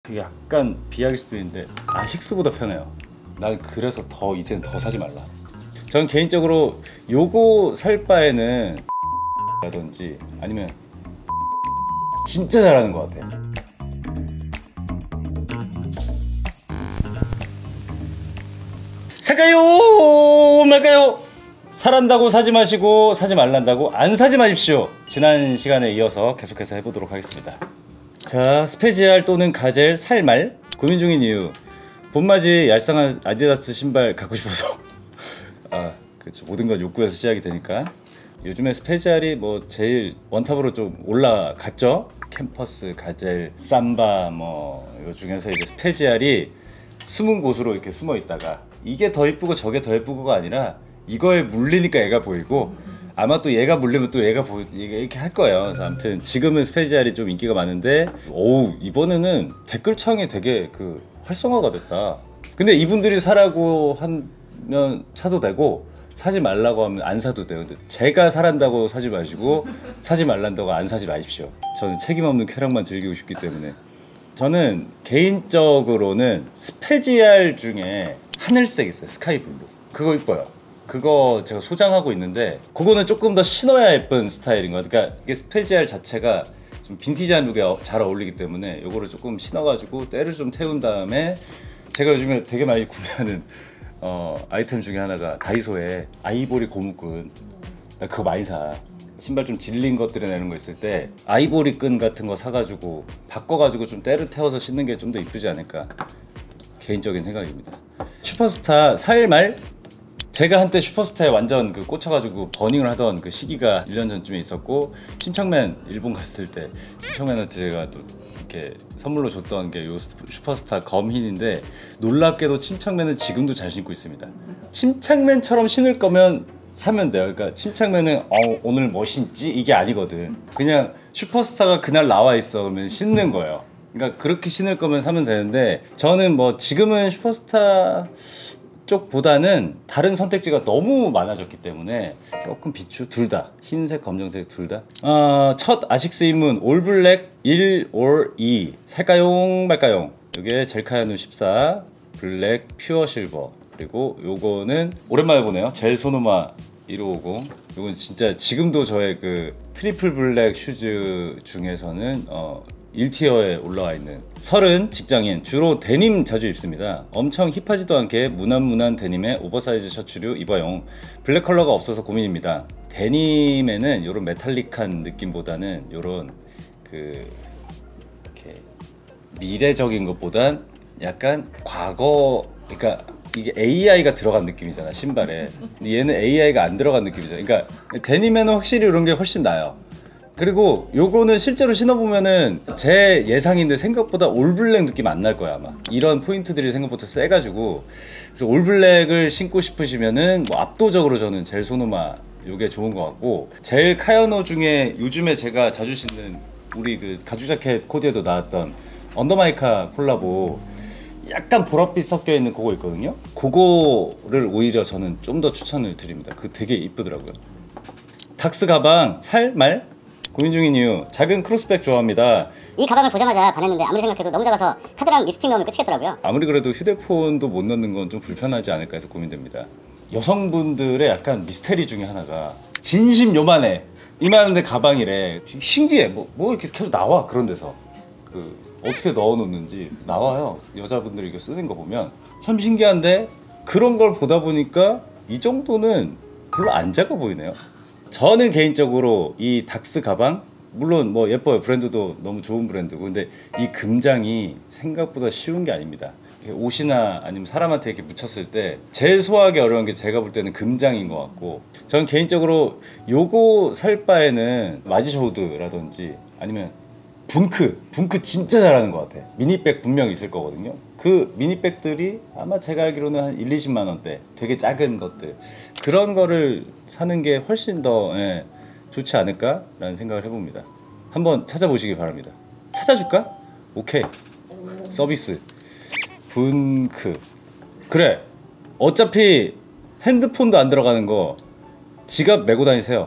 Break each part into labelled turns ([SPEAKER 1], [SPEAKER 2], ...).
[SPEAKER 1] 약간 비약일 수도 있는데 아식스보다 편해요. 난 그래서 이제는 더 사지 말라. 저는 개인적으로 요거 살 바에는 라든지 아니면 진짜 잘하는 것 같아. 살까요 말까요? 사란다고 사지 마시고 사지 말란다고 안 사지 마십시오. 지난 시간에 이어서 계속해서 해보도록 하겠습니다. 자, 스페지알 또는 가젤 살말 고민 중인 이유. 봄맞이 얄쌍한 아디다스 신발 갖고 싶어서. 아, 그렇죠. 모든 건 욕구에서 시작이 되니까. 요즘에 스페지알이 뭐 제일 원탑으로 좀 올라갔죠. 캠퍼스, 가젤, 삼바 뭐 요 중에서 이제 스페지알이 숨은 곳으로 이렇게 숨어 있다가 이게 더 이쁘고 저게 더 이쁘고가 아니라 이거에 물리니까 얘가 보이고 아마 또 얘가 물리면 또 얘가 이렇게 할 거예요. 그래서 아무튼 지금은 스페지알이 좀 인기가 많은데, 오우 이번에는 댓글창이 되게 그 활성화가 됐다. 근데 이분들이 사라고 하면 사도 되고 사지 말라고 하면 안 사도 돼요. 근데 제가 사란다고 사지 마시고 사지 말란다고 안 사지 마십시오. 저는 책임 없는 쾌락만 즐기고 싶기 때문에. 저는 개인적으로는 스페지알 중에 하늘색 있어요. 스카이블루. 그거 이뻐요. 그거 제가 소장하고 있는데 그거는 조금 더 신어야 예쁜 스타일인 것 같아요. 그러니까 이게 스페지알 자체가 좀 빈티지한 룩에 잘 어울리기 때문에 요거를 조금 신어가지고 때를 좀 태운 다음에, 제가 요즘에 되게 많이 구매하는 아이템 중에 하나가 다이소에 아이보리 고무끈. 나 그거 많이 사. 신발 좀 질린 것들에 내는 거 있을 때 아이보리 끈 같은 거 사가지고 바꿔가지고 좀 때를 태워서 신는 게 좀 더 이쁘지 않을까, 개인적인 생각입니다. 슈퍼스타 살말. 제가 한때 슈퍼스타에 완전 그 꽂혀가지고 버닝을 하던 그 시기가 1년 전쯤에 있었고, 침착맨 일본 갔을 때 침착맨한테 제가 또 이렇게 선물로 줬던 게 요 슈퍼스타 검흰인데, 놀랍게도 침착맨은 지금도 잘 신고 있습니다. 침착맨처럼 신을 거면 사면 돼요. 그러니까 침착맨은 오늘 뭐 신지? 이게 아니거든. 그냥 슈퍼스타가 그날 나와 있어 그러면 신는 거예요. 그러니까 그렇게 신을 거면 사면 되는데, 저는 뭐 지금은 슈퍼스타 쪽보다는 다른 선택지가 너무 많아졌기 때문에 조금 비추, 둘 다 흰색, 검정색 둘 다. 첫 아식스 입문 올블랙 1, 올 2 살까용 말까용. 이게 젤카야누 14 블랙 퓨어 실버. 그리고 요거는 오랜만에 보네요. 젤 소노마 1550. 요건 진짜 지금도 저의 그 트리플 블랙 슈즈 중에서는 1티어에 올라와 있는. 30 직장인, 주로 데님 자주 입습니다. 엄청 힙하지도 않게 무난무난 데님의 오버사이즈 셔츠류 입어용. 블랙 컬러가 없어서 고민입니다. 데님에는 요런 메탈릭한 느낌보다는 요런 그 이렇게 미래적인 것보단 약간 과거, 그러니까 이게 AI가 들어간 느낌이잖아 신발에. 근데 얘는 AI가 안 들어간 느낌이잖아. 그러니까 데님에는 확실히 이런 게 훨씬 나아요. 그리고 요거는 실제로 신어보면은 제 예상인데 생각보다 올블랙 느낌 안 날 거야 아마. 이런 포인트들이 생각보다 세가지고. 그래서 올블랙을 신고 싶으시면은 뭐 압도적으로 저는 젤 소노마 요게 좋은 것 같고, 젤 카야노 중에 요즘에 제가 자주 신는 우리 그 가죽 자켓 코디에도 나왔던 언더마이카 콜라보 약간 보랏빛 섞여 있는 그거 있거든요. 그거를 오히려 저는 좀 더 추천을 드립니다. 그거 되게 이쁘더라고요. 닥스 가방 살말 고민 중인 이유. 작은 크로스백 좋아합니다.
[SPEAKER 2] 이 가방을 보자마자 반했는데 아무리 생각해도 너무 작아서 카드랑 립스틱 넣으면 끝이겠더라고요.
[SPEAKER 1] 아무리 그래도 휴대폰도 못 넣는 건 좀 불편하지 않을까 해서 고민됩니다. 여성분들의 약간 미스테리 중에 하나가 진심 요만해. 이만한데 가방이래. 신기해. 뭐 이렇게 계속 나와. 그런 데서 그 어떻게 넣어 놓는지 나와요. 여자분들이 이거 쓰는 거 보면 참 신기한데, 그런 걸 보다 보니까 이 정도는 별로 안 작아 보이네요. 저는 개인적으로 이 닥스 가방, 물론 뭐 예뻐요. 브랜드도 너무 좋은 브랜드고, 근데 이 금장이 생각보다 쉬운 게 아닙니다. 옷이나 아니면 사람한테 이렇게 묻혔을 때 제일 소화하기 어려운 게 제가 볼 때는 금장인 것 같고, 저는 개인적으로 요거 살 바에는 마지쇼우드라든지 아니면 붕크 진짜 잘하는 것 같아. 미니백 분명히 있을 거거든요. 그 미니백들이 아마 제가 알기로는 한 1, 20만 원대, 되게 작은 것들, 그런 거를 사는 게 훨씬 더 좋지 않을까 라는 생각을 해봅니다. 한번 찾아보시기 바랍니다. 찾아줄까? 오케이, 서비스. 붕크. 그래, 어차피 핸드폰도 안 들어가는 거 지갑 메고 다니세요.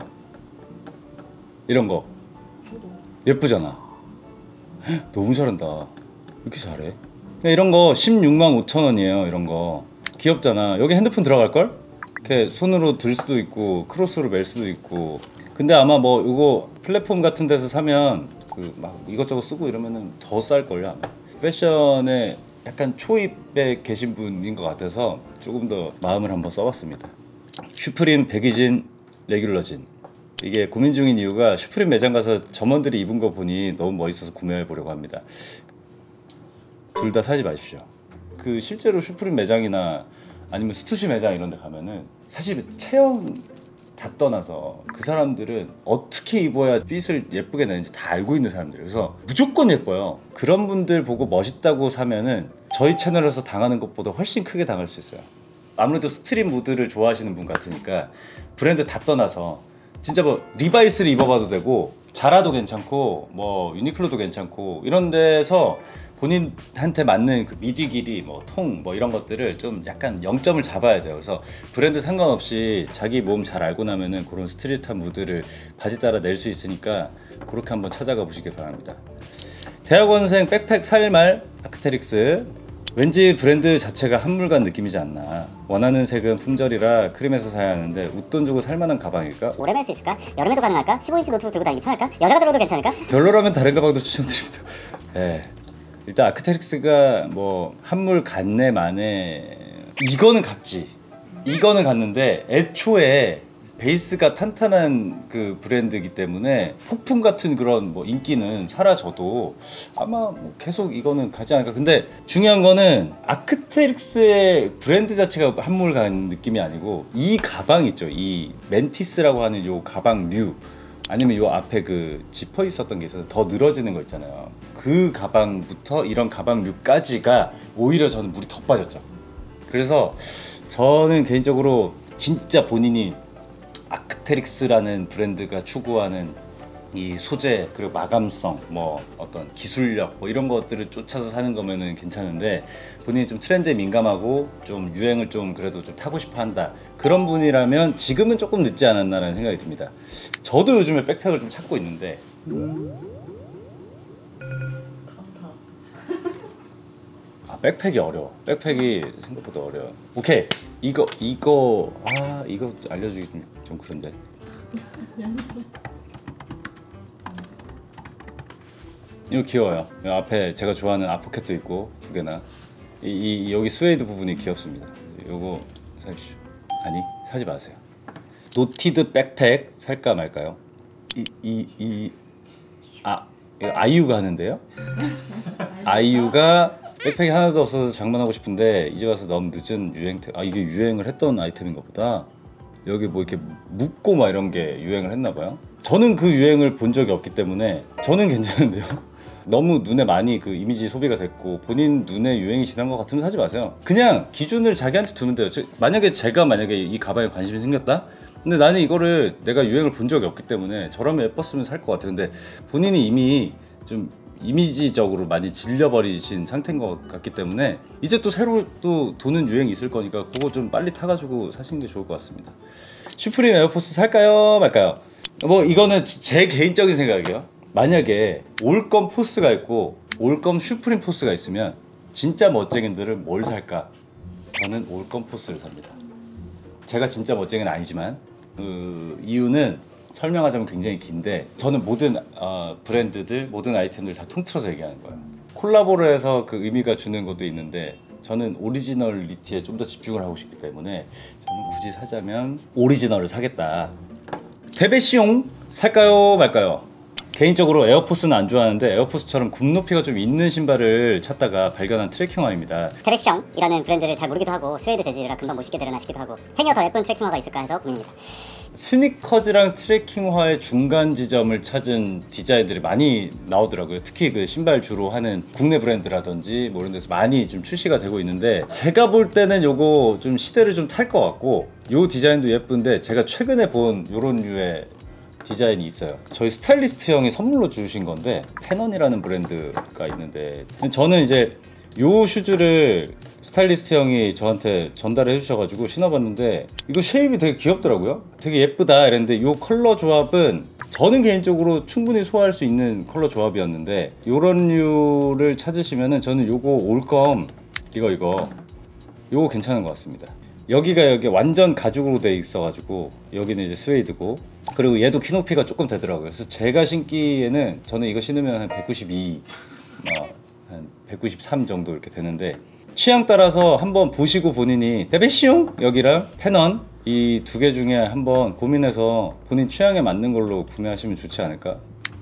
[SPEAKER 1] 이런 거 예쁘잖아. 너무 잘한다. 이렇게 잘해? 이런 거 165,000원이에요. 이런 거 귀엽잖아. 여기 핸드폰 들어갈걸? 이렇게 손으로 들 수도 있고 크로스로 멜 수도 있고. 근데 아마 뭐 이거 플랫폼 같은 데서 사면 그 막 이것저것 쓰고 이러면은 더 쌀걸요 아마. 패션에 약간 초입에 계신 분인 것 같아서 조금 더 마음을 한번 써봤습니다. 슈프림 백이진 레귤러진. 이게 고민 중인 이유가 슈프림 매장 가서 점원들이 입은 거 보니 너무 멋있어서 구매해 보려고 합니다. 둘 다 사지 마십시오. 그 실제로 슈프림 매장이나 아니면 스투시 매장 이런 데 가면은 사실 체형 다 떠나서 그 사람들은 어떻게 입어야 핏을 예쁘게 내는지 다 알고 있는 사람들이에요. 그래서 무조건 예뻐요. 그런 분들 보고 멋있다고 사면은 저희 채널에서 당하는 것보다 훨씬 크게 당할 수 있어요. 아무래도 스트릿 무드를 좋아하시는 분 같으니까 브랜드 다 떠나서 진짜 뭐 리바이스를 입어봐도 되고 자라도 괜찮고 뭐 유니클로도 괜찮고 이런 데서 본인한테 맞는 그 미디 길이 뭐 통 뭐 이런 것들을 좀 약간 0점을 잡아야 돼요. 그래서 브랜드 상관없이 자기 몸 잘 알고 나면은 그런 스트릿한 무드를 바지 따라 낼 수 있으니까 그렇게 한번 찾아가 보시길 바랍니다. 대학원생 백팩 살말 아크테릭스. 왠지 브랜드 자체가 한물간 느낌이지 않나. 원하는 색은 품절이라 크림에서 사야 하는데 웃돈 주고 살만한 가방일까?
[SPEAKER 2] 오래 멜 수 있을까? 여름에도 가능할까? 15인치 노트북 들고 다니기 편할까? 여자가 들어도 괜찮을까?
[SPEAKER 1] 별로라면 다른 가방도 추천드립니다. 네. 일단 아크테릭스가 뭐 한물 갔네 마네 이거는 갔지. 이거는 갔는데 애초에 베이스가 탄탄한 그 브랜드이기 때문에 폭풍 같은 그런 뭐 인기는 사라져도 아마 뭐 계속 이거는 가지 않을까. 근데 중요한 거는 아크테릭스의 브랜드 자체가 한물 간 느낌이 아니고 이 가방 있죠. 이 멘티스라고 하는 요 가방류 아니면 요 앞에 그 지퍼 있었던 게 있어서 더 늘어지는 거 있잖아요. 그 가방부터 이런 가방류까지가 오히려 저는 물이 더 빠졌죠. 그래서 저는 개인적으로 진짜 본인이 아크테릭스라는 브랜드가 추구하는 이 소재 그리고 마감성 뭐 어떤 기술력 뭐 이런 것들을 쫓아서 사는 거면은 괜찮은데 본인이 좀 트렌드에 민감하고 좀 유행을 좀 그래도 좀 타고 싶어 한다 그런 분이라면 지금은 조금 늦지 않았나라는 생각이 듭니다. 저도 요즘에 백팩을 좀 찾고 있는데 백팩이 어려워. 백팩이 생각보다 어려워. 오케이 이거 이거 알려주기 좀 그런데 이거 귀여워요. 앞에 제가 좋아하는 아포켓도 있고 두 개나 여기 스웨이드 부분이 귀엽습니다. 요거 사십시오. 아니 사지 마세요. 노티드 백팩 살까 말까요? 이거 아이유가 하는데요? 아이유가 백팩이 하나도 없어서 장만하고 싶은데 이제 와서 너무 늦은 이게 유행을 했던 아이템인가 보다. 여기 뭐 이렇게 묶고 막 이런 게 유행을 했나 봐요. 저는 그 유행을 본 적이 없기 때문에 저는 괜찮은데요. 너무 눈에 많이 그 이미지 소비가 됐고 본인 눈에 유행이 지난 것 같으면 사지 마세요. 그냥 기준을 자기한테 두면 돼요. 제가 만약에 이 가방에 관심이 생겼다? 근데 나는 이거를 내가 유행을 본 적이 없기 때문에 저라면 예뻤으면 살 것 같아요. 근데 본인이 이미 좀 이미지적으로 많이 질려버리신 상태인 것 같기 때문에 이제 또 새로 또 도는 유행이 있을 거니까 그거 좀 빨리 타가지고 사시는 게 좋을 것 같습니다. 슈프림 에어포스 살까요 말까요? 뭐 이거는 제 개인적인 생각이에요. 만약에 올검 포스가 있고 올검 슈프림 포스가 있으면 진짜 멋쟁이들은 뭘 살까? 저는 올검 포스를 삽니다. 제가 진짜 멋쟁이는 아니지만 그 이유는 설명하자면 굉장히 긴데 저는 모든 브랜드들 모든 아이템들 다 통틀어서 얘기하는 거예요. 콜라보를 해서 그 의미가 주는 것도 있는데 저는 오리지널리티에 좀 더 집중을 하고 싶기 때문에 저는 굳이 사자면 오리지널을 사겠다. 베베시용 살까요 말까요? 개인적으로 에어포스는 안 좋아하는데 에어포스처럼 굽 높이가 좀 있는 신발을 찾다가 발견한 트레킹화입니다.
[SPEAKER 2] 테베시형이라는 브랜드를 잘 모르기도 하고 스웨이드 재질이라 금방 멋있게 되려나 싶기도 하고 행여 더 예쁜 트레킹화가 있을까 해서 고민입니다.
[SPEAKER 1] 스니커즈랑 트레킹화의 중간 지점을 찾은 디자인들이 많이 나오더라고요. 특히 그 신발 주로 하는 국내 브랜드라든지 뭐 이런 데서 많이 좀 출시가 되고 있는데 제가 볼 때는 요거 좀 시대를 좀 탈 것 같고 요 디자인도 예쁜데 제가 최근에 본 요런 류의 디자인이 있어요. 저희 스타일리스트 형이 선물로 주신 건데 캐넌이라는 브랜드가 있는데 저는 이제 요 슈즈를 스타일리스트 형이 저한테 전달해 주셔가지고 신어봤는데 이거 쉐입이 되게 귀엽더라고요. 되게 예쁘다 이랬는데 요 컬러 조합은 저는 개인적으로 충분히 소화할 수 있는 컬러 조합이었는데 요런 류를 찾으시면은 저는 요거 올검 이거 괜찮은 것 같습니다. 여기 완전 가죽으로 돼 있어가지고 여기는 이제 스웨이드고, 그리고 얘도 키높이가 조금 되더라고요. 그래서 제가 신기에는 저는 이거 신으면 한 192, 한 193 정도 이렇게 되는데, 취향 따라서 한번 보시고 본인이 데베시용 여기랑 페넌 이 두 개 중에 한번 고민해서 본인 취향에 맞는 걸로 구매하시면 좋지 않을까.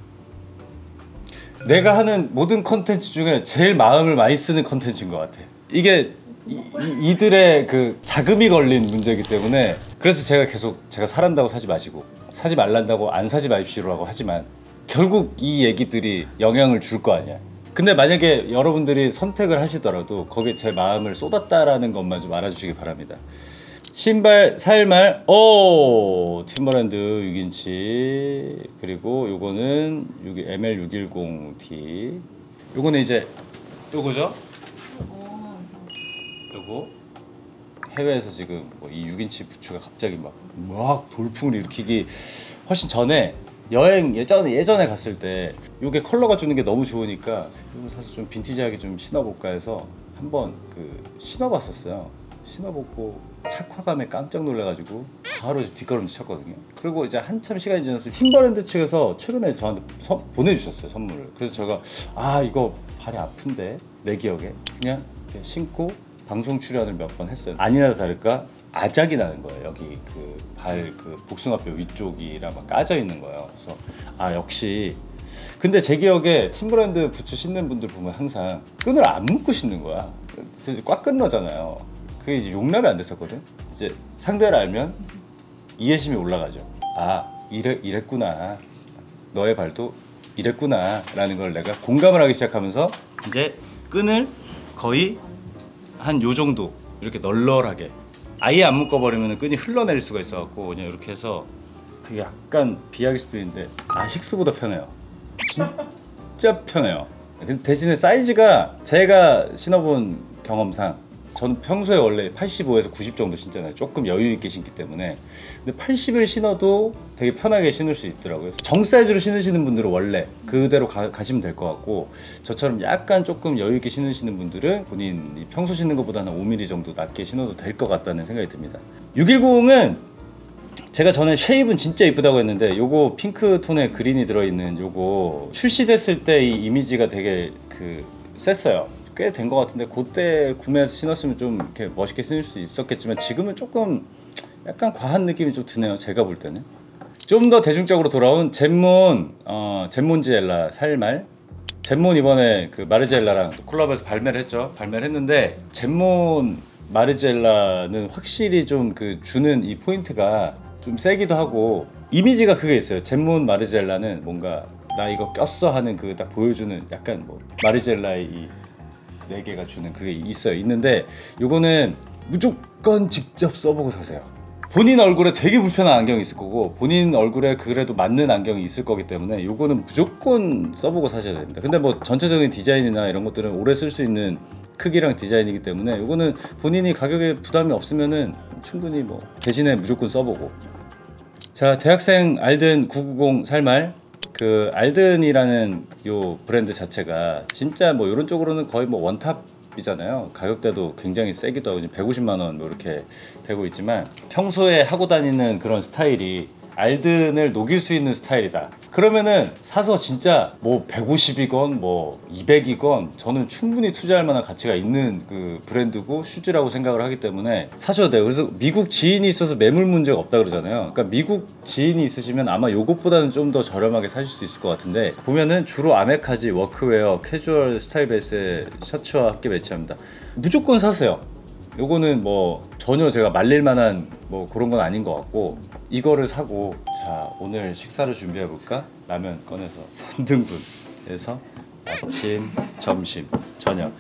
[SPEAKER 1] 내가 하는 모든 컨텐츠 중에 제일 마음을 많이 쓰는 컨텐츠인 것 같아. 이게 이들의 그 자금이 걸린 문제이기 때문에, 그래서 제가 계속 제가 사란다고 사지 마시고 사지 말란다고 안 사지 마십시오라고 하지만 결국 이 얘기들이 영향을 줄 거 아니야. 근데 만약에 여러분들이 선택을 하시더라도 거기에 제 마음을 쏟았다라는 것만 좀 알아주시기 바랍니다. 신발 살말 팀버랜드 6인치, 그리고 요거는 ML610T, 요거는 이제 요거죠. 요거 해외에서 지금 뭐 이 6인치 부츠가 갑자기 막 돌풍을 일으키기 훨씬 전에 여행 예전에 갔을 때 요게 컬러가 주는 게 너무 좋으니까 이거 사실 좀 빈티지하게 좀 신어볼까 해서 한번 신어봤었어요. 신어보고 착화감에 깜짝 놀라가지고 바로 뒷걸음질 쳤거든요. 그리고 이제 한참 시간이 지났을 때 팀버랜드 측에서 최근에 저한테 보내주셨어요, 선물을. 그래서 제가 이거 발이 아픈데 내 기억에 그냥 이렇게 신고 방송 출연을 몇 번 했어요. 아니나 다를까 아작이 나는 거예요. 여기 발 복숭아뼈 위쪽이랑 막 까져 있는 거예요. 그래서 역시. 근데 제 기억에 팀브랜드 부츠 신는 분들 보면 항상 끈을 안 묶고 신는 거야. 그래서 꽉 끝나잖아요. 그게 이제 용납이 안 됐었거든. 이제 상대를 알면 이해심이 올라가죠. 이랬구나. 너의 발도 이랬구나 라는 걸 내가 공감을 하기 시작하면서 이제 끈을 거의 한 요 정도 이렇게 널널하게, 아예 안 묶어버리면 끈이 흘러내릴 수가 있어갖고 그냥 이렇게 해서, 그게 약간 비약일 수도 있는데 아식스보다 편해요. 진짜 편해요. 대신에 사이즈가 제가 신어본 경험상, 전 평소에 원래 85에서 90 정도 신잖아요. 조금 여유 있게 신기 때문에. 근데 80을 신어도 되게 편하게 신을 수 있더라고요. 정 사이즈로 신으시는 분들은 원래 그대로 가시면 될 것 같고, 저처럼 약간 조금 여유 있게 신으시는 분들은 본인이 평소 신는 것보다는 5mm 정도 낮게 신어도 될 것 같다는 생각이 듭니다. 610은 제가 전에 쉐입은 진짜 이쁘다고 했는데, 요거 핑크 톤의 그린이 들어있는 요거 출시됐을 때 이 이미지가 되게 셌어요. 꽤 된 것 같은데 그때 구매해서 신었으면 좀 이렇게 멋있게 신을 수 있었겠지만 지금은 조금 약간 과한 느낌이 좀 드네요. 제가 볼 때는. 좀 더 대중적으로 돌아온 젠몬지엘라 살말. 젠몬 이번에 마르지엘라랑 콜라보해서 발매를 했죠. 발매를 했는데 젠몬 마르지엘라는 확실히 좀 주는 이 포인트가 좀 세기도 하고, 이미지가 그게 있어요. 젠몬 마르지엘라는 뭔가 나 이거 꼈어 하는 딱 보여주는 약간 마르지엘라의 이 4개가 주는 그게 있는데, 요거는 무조건 직접 써보고 사세요. 본인 얼굴에 되게 불편한 안경이 있을 거고 본인 얼굴에 그래도 맞는 안경이 있을 거기 때문에 요거는 무조건 써보고 사셔야 됩니다. 근데 뭐 전체적인 디자인이나 이런 것들은 오래 쓸 수 있는 크기랑 디자인이기 때문에 요거는 본인이 가격에 부담이 없으면은 충분히 대신에 무조건 써보고. 자, 대학생 알든 990 살말. 알든이라는 요 브랜드 자체가 진짜 이런 쪽으로는 거의 원탑이잖아요. 가격대도 굉장히 세기도 하고 150만 원 이렇게 되고 있지만, 평소에 하고 다니는 그런 스타일이 알든을 녹일 수 있는 스타일이다 그러면은 사서 진짜 150이건 200이건 저는 충분히 투자할 만한 가치가 있는 브랜드고 슈즈라고 생각을 하기 때문에 사셔도 돼요. 그래서 미국 지인이 있어서 매물 문제가 없다 그러잖아요. 그러니까 미국 지인이 있으시면 아마 요것보다는 좀 더 저렴하게 사실 수 있을 것 같은데, 보면은 주로 아메카지, 워크웨어, 캐주얼 스타일 베이스의 셔츠와 함께 매치합니다. 무조건 사세요. 요거는 전혀 제가 말릴 만한 그런 건 아닌 것 같고, 이거를 사고 자 오늘 식사를 준비해 볼까? 라면 꺼내서 3등분해서 아침, 점심, 저녁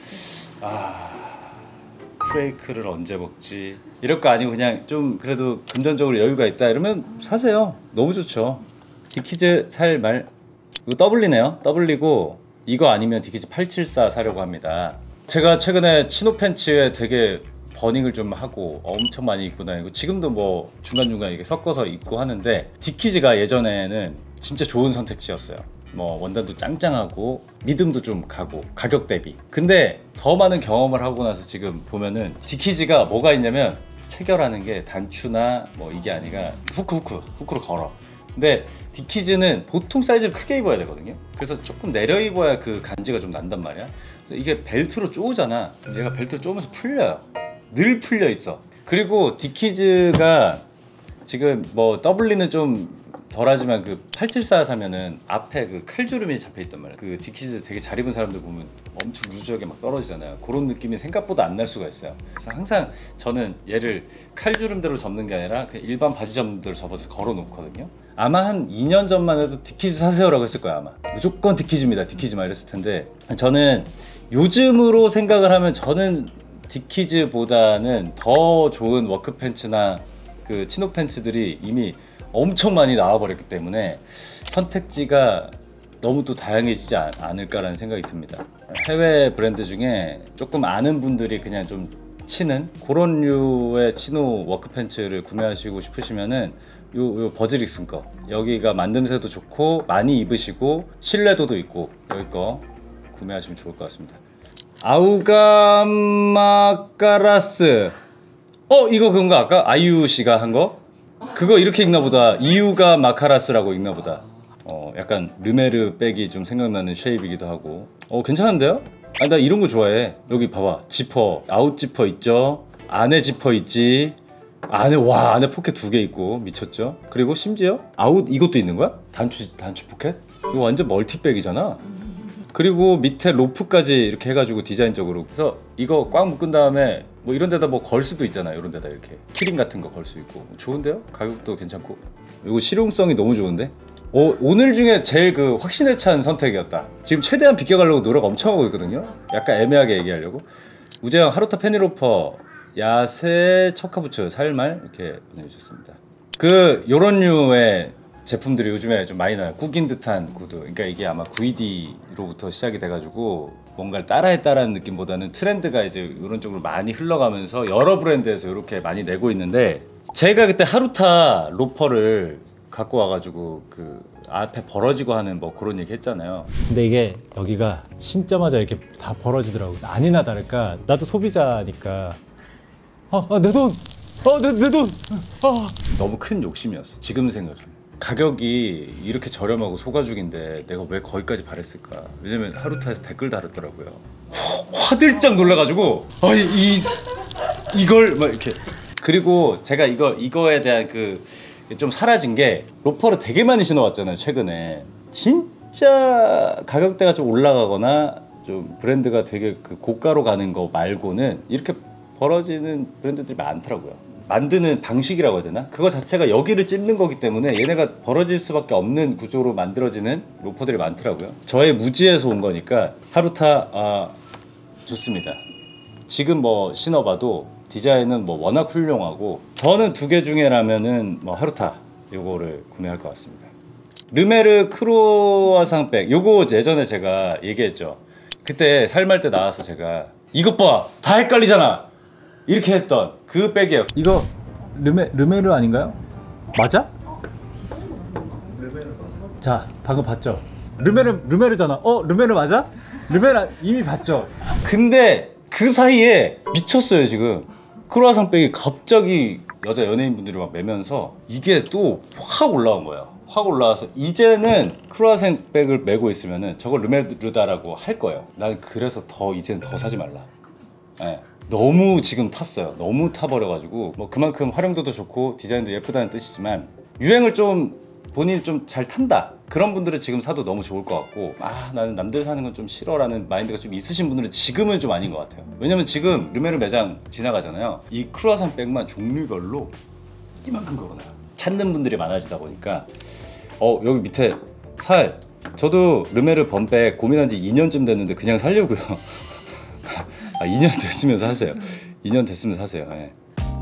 [SPEAKER 1] 프레이크를 언제 먹지? 이럴 거 아니고 그냥 좀 그래도 금전적으로 여유가 있다 이러면 사세요. 너무 좋죠. 디키즈 살말. 이거 더블리네요. 더블리고 이거 아니면 디키즈 874 사려고 합니다. 제가 최근에 치노 팬츠에 되게 버닝을 좀 하고 엄청 많이 입고 다니고, 지금도 중간중간 이게 섞어서 입고 하는데, 디키즈가 예전에는 진짜 좋은 선택지였어요. 뭐 원단도 짱짱하고 믿음도 좀 가고 가격 대비. 근데 더 많은 경험을 하고 나서 지금 보면은 디키즈가 뭐가 있냐면 체결하는 게 단추나 뭐 이게 아니라 후크로 걸어. 근데 디키즈는 보통 사이즈를 크게 입어야 되거든요. 그래서 조금 내려 입어야 그 간지가 좀 난단 말이야. 그래서 이게 벨트로 쪼우잖아. 얘가 벨트로 쪼으면서 풀려요. 늘 풀려 있어. 그리고 디키즈가 지금 뭐 더블리는 좀 덜하지만 그 874 사면은 앞에 그 칼주름이 잡혀있단 말이야. 그 디키즈 되게 잘 입은 사람들 보면 엄청 루즈하게 막 떨어지잖아요. 그런 느낌이 생각보다 안 날 수가 있어요. 그래서 항상 저는 얘를 칼주름대로 접는 게 아니라 그냥 일반 바지 접는 대로 접어서 걸어 놓거든요. 아마 한 2년 전만 해도 디키즈 사세요라고 했을 거야. 아마 무조건 디키즈입니다, 디키즈만 이랬을 텐데, 저는 요즘으로 생각을 하면 저는 디키즈보다는 더 좋은 워크 팬츠나 그 치노 팬츠들이 이미 엄청 많이 나와버렸기 때문에 선택지가 너무 또 다양해지지 않을까라는 생각이 듭니다. 해외 브랜드 중에 조금 아는 분들이 그냥 좀 치는 그런 류의 치노 워크 팬츠를 구매하시고 싶으시면은 요 버즈릭슨 거, 여기가 만듦새도 좋고 많이 입으시고 신뢰도도 있고, 여기 거 구매하시면 좋을 것 같습니다. 아우가마카라스. 이거 그건가? 아까 아이유 씨가 한 거? 그거 이렇게 읽나 보다. 이유가 마카라스라고 읽나 보다. 약간 르메르 백이 좀 생각나는 쉐입이기도 하고. 괜찮은데요? 아니, 나 이런 거 좋아해. 여기 봐봐, 지퍼, 아웃 지퍼 있죠? 안에 지퍼 있지? 안에 포켓 2개 있고 미쳤죠? 그리고 심지어 아웃 이것도 있는 거야? 단추 포켓? 이거 완전 멀티백이잖아. 그리고 밑에 로프까지 이렇게 해가지고 디자인적으로. 그래서 이거 꽉 묶은 다음에 뭐 이런 데다 뭐 걸 수도 있잖아. 이런 데다 이렇게 키링 같은 거 걸 수 있고. 좋은데요? 가격도 괜찮고. 이거 실용성이 너무 좋은데? 오늘 중에 제일 그 확신에 찬 선택이었다. 지금 최대한 비껴가려고 노력 엄청 하고 있거든요. 약간 애매하게 얘기하려고. 우재형 하루타 페니로퍼 야세 척카부츠 살말 이렇게 보내주셨습니다. 요런 류의 제품들이 요즘에 좀 많이 나요. 구긴 듯한 구두. 그러니까 이게 아마 VD로부터 시작이 돼가지고 뭔가를 따라했다라는 느낌보다는 트렌드가 이제 이런 쪽으로 많이 흘러가면서 여러 브랜드에서 이렇게 많이 내고 있는데, 제가 그때 하루타 로퍼를 갖고 와가지고 그 앞에 벌어지고 하는 뭐 그런 얘기 했잖아요.
[SPEAKER 3] 근데 이게 여기가 신자마자 이렇게 다 벌어지더라고. 아니나 다를까 나도 소비자니까 내 돈! 내 돈!
[SPEAKER 1] 너무 큰 욕심이었어. 지금 생각하면 가격이 이렇게 저렴하고 소가죽인데 내가 왜 거기까지 바랬을까. 왜냐면 하루타에서 댓글 달았더라고요. 화들짝 놀라가지고 이걸 막 이렇게. 그리고 제가 이거에 대한 그 좀 사라진 게, 로퍼를 되게 많이 신어왔잖아요 최근에. 진짜 가격대가 좀 올라가거나 좀 브랜드가 되게 그 고가로 가는 거 말고는 이렇게 벌어지는 브랜드들이 많더라고요. 만드는 방식이라고 해야 되나? 그거 자체가 여기를 찝는 거기 때문에 얘네가 벌어질 수밖에 없는 구조로 만들어지는 로퍼들이 많더라고요. 저의 무지에서 온 거니까 하루타 좋습니다. 지금 뭐 신어봐도 디자인은 뭐 워낙 훌륭하고, 저는 2개 중에라면은 뭐 하루타 요거를 구매할 것 같습니다. 르메르 크로아상백, 요거 예전에 제가 얘기했죠. 그때 삶할 때 나와서 제가 이것 봐! 다 헷갈리잖아! 이렇게 했던 그 백이에요. 이거 르메르 아닌가요? 맞아? 자, 방금 봤죠? 르메르잖아. 르메르 맞아? 르메르 이미 봤죠? 근데 그 사이에 미쳤어요 지금. 크로아상 백이 갑자기 여자 연예인분들이 막 매면서 이게 또 확 올라온 거예요. 확 올라와서 이제는 크로아상 백을 메고 있으면은 저걸 르메르다라고 할 거예요. 난 그래서 이제는 더 사지 말라. 네. 너무 지금 탔어요. 너무 타버려가지고 뭐 그만큼 활용도도 좋고 디자인도 예쁘다는 뜻이지만, 유행을 좀 본인이 좀 잘 탄다 그런 분들은 지금 사도 너무 좋을 것 같고, 나는 남들 사는 건 좀 싫어라는 마인드가 좀 있으신 분들은 지금은 좀 아닌 것 같아요. 왜냐면 지금 르메르 매장 지나가잖아요. 이 크루아상 백만 종류별로 이만큼 걸어놔요. 찾는 분들이 많아지다 보니까. 여기 밑에 저도 르메르 범백 고민한 지 2년쯤 됐는데 그냥 살려고요. 2년 됐으면 사세요. 2년 됐으면 사세요. 네.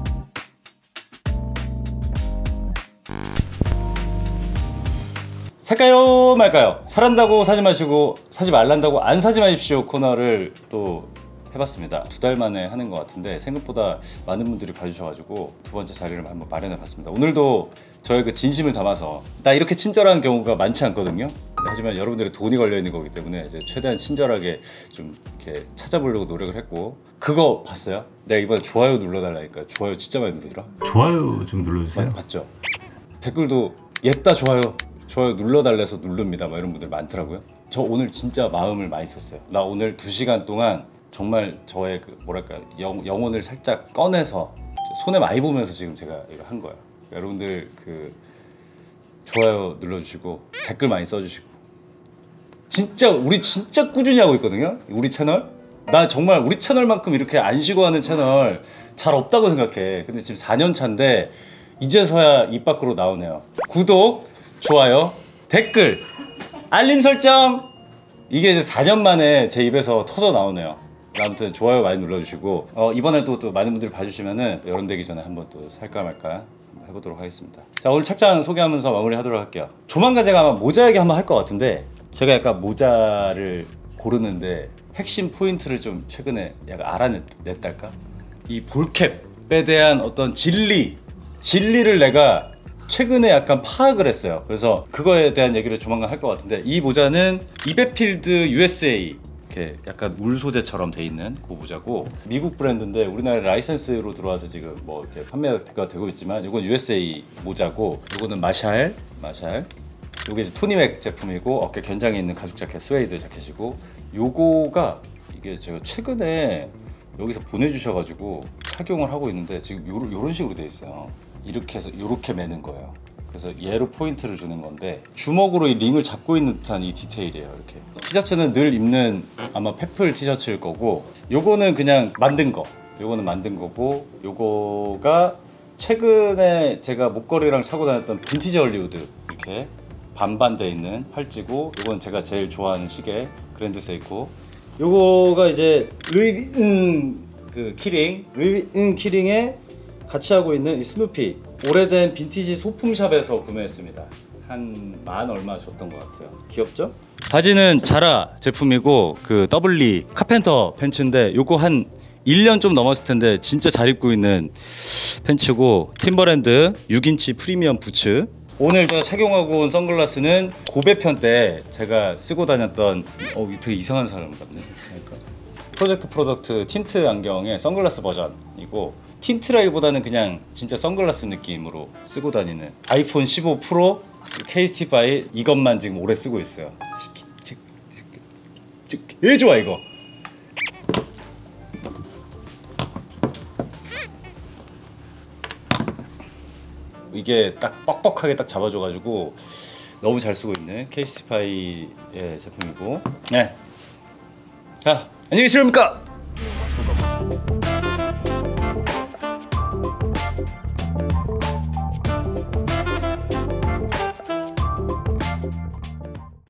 [SPEAKER 1] 살까요 말까요? 사란다고 사지 마시고 사지 말란다고 안 사지 마십시오 코너를 또 해봤습니다. 2달 만에 하는 것 같은데 생각보다 많은 분들이 봐주셔가지고 두 번째 자리를 한번 마련해봤습니다. 오늘도 저의 그 진심을 담아서, 나 이렇게 친절한 경우가 많지 않거든요. 하지만 여러분들의 돈이 걸려 있는 거기 때문에 이제 최대한 친절하게 좀 이렇게 찾아보려고 노력을 했고, 그거 봤어요? 내가 이번에 좋아요 눌러달라니까 좋아요 진짜 많이 누르더라.
[SPEAKER 3] 좋아요 좀 눌러주세요.
[SPEAKER 1] 봤죠? 댓글도 옛다 좋아요 눌러달래서 누릅니다 막 이런 분들 많더라고요. 저 오늘 진짜 마음을 많이 썼어요. 나 오늘 2시간 동안 정말 저의 그 뭐랄까 영혼을 살짝 꺼내서 손해 많이 보면서 지금 제가 이거 한 거예요. 여러분들 그 좋아요 눌러주시고 댓글 많이 써주시고, 진짜 우리 진짜 꾸준히 하고 있거든요 우리 채널. 나 정말 우리 채널만큼 이렇게 안 쉬고 하는 채널 잘 없다고 생각해. 근데 지금 4년 차인데 이제서야 입 밖으로 나오네요. 구독, 좋아요, 댓글, 알림 설정, 이게 이제 4년 만에 제 입에서 터져 나오네요. 아무튼 좋아요 많이 눌러주시고, 이번에도 또 많은 분들이 봐주시면은 여름 되기 전에 한번 또 살까 말까 해보도록 하겠습니다. 자, 오늘 착장 소개하면서 마무리 하도록 할게요. 조만간 제가 아마 모자 얘기 한번 할 것 같은데, 제가 약간 모자를 고르는데 핵심 포인트를 좀 최근에 약간 알아냈달까? 이 볼캡에 대한 어떤 진리를 내가 최근에 약간 파악을 했어요. 그래서 그거에 대한 얘기를 조만간 할 것 같은데, 이 모자는 이베필드 USA, 이렇게 약간 울 소재처럼 돼 있는 그 모자고, 미국 브랜드인데 우리나라에 라이센스로 들어와서 지금 뭐 이렇게 판매가 되고 있지만, 이건 USA 모자고, 이거는 마샬, 요게 이제 토니맥 제품이고, 어깨 견장에 있는 가죽 자켓, 스웨이드 자켓이고, 요거가 이게 제가 최근에 여기서 보내주셔가지고 착용을 하고 있는데, 지금 요런 식으로 돼 있어요. 이렇게 해서 요렇게 매는 거예요. 그래서 얘로 포인트를 주는 건데, 주먹으로 이 링을 잡고 있는 듯한 이 디테일이에요. 이렇게 티셔츠는 늘 입는 아마 페플 티셔츠일 거고, 요거는 그냥 만든 거, 요거는 만든 거고, 요거가 최근에 제가 목걸이랑 차고 다녔던 빈티지 헐리우드 이렇게 반반 돼 있는 팔찌고, 요건 제가 제일 좋아하는 시계 그랜드 세이코, 요거가 이제 루이비통 그 키링, 루이비통 키링에 같이 하고 있는 이 스누피, 오래된 빈티지 소품샵에서 구매했습니다. 한 만 얼마 줬던 것 같아요. 귀엽죠? 바지는 자라 제품이고, 그 더블리 카펜터 팬츠인데, 요거 한 1년 좀 넘었을 텐데 진짜 잘 입고 있는 팬츠고, 팀버랜드 6인치 프리미엄 부츠. 오늘 제가 착용하고 온 선글라스는 고베편 때 제가 쓰고 다녔던, 되게 이상한 사람 같네. 그러니까 프로젝트 틴트 안경의 선글라스 버전이고, 틴트라기보다는 그냥 진짜 선글라스 느낌으로 쓰고 다니는 아이폰 15 프로 KST 바이, 이것만 지금 오래 쓰고 있어요. 개 좋아 이거. 이게 딱 뻑뻑하게 딱 잡아줘가지고 너무 잘 쓰고 있는 KST 바이의 제품이고, 네. 자, 안녕히 계십니까?